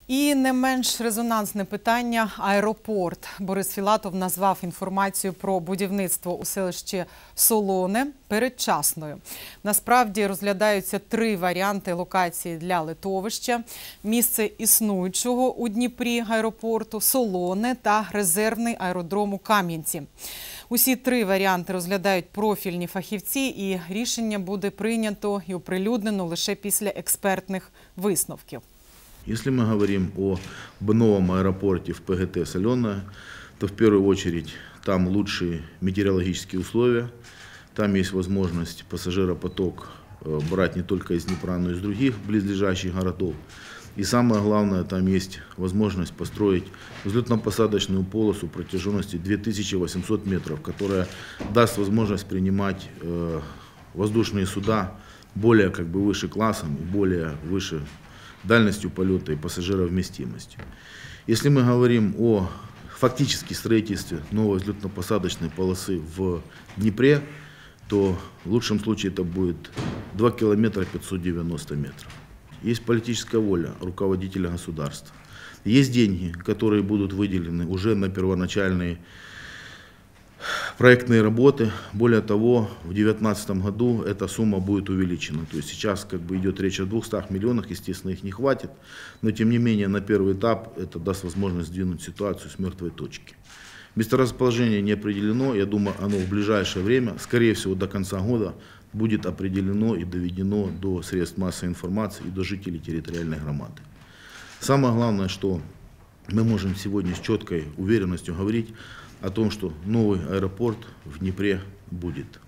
І не менш резонансне питання – аеропорт. Борис Філатов назвав інформацію про будівництво у селищі Солоне передчасною. Насправді розглядаються 3 варіанти локації для литовища. Місце існуючого у Дніпрі аеропорту, Солоне та резервний аеродром у Кам'янці. Усі 3 варіанти розглядають профільні фахівці, і рішення буде прийнято і оприлюднено лише після експертних висновків. Если мы говорим об новом аэропорте в ПГТ «Соленое», то в первую очередь там лучшие метеорологические условия, там есть возможность пассажиропоток брать не только из Днепра, но и из других близлежащих городов. И самое главное, там есть возможность построить взлетно-посадочную полосу протяженностью 2800 метров, которая даст возможность принимать воздушные суда более выше классом, более выше дальностью полета и пассажировместимостью. Если мы говорим о фактически строительстве новой взлетно-посадочной полосы в Днепре, то в лучшем случае это будет 2 километра 590 метров. Есть политическая воля руководителя государства. Есть деньги, которые будут выделены уже на первоначальные проектные работы. Более того, в 2019 году эта сумма будет увеличена. То есть сейчас идет речь о 200 миллионах, естественно, их не хватит, но тем не менее на первый этап это даст возможность сдвинуть ситуацию с мертвой точки. Месторасположение не определено, я думаю, оно в ближайшее время, скорее всего до конца года, будет определено и доведено до средств массовой информации и до жителей территориальной громады. Самое главное, что мы можем сегодня с четкой уверенностью говорить о том, что новый аэропорт в Днепре будет.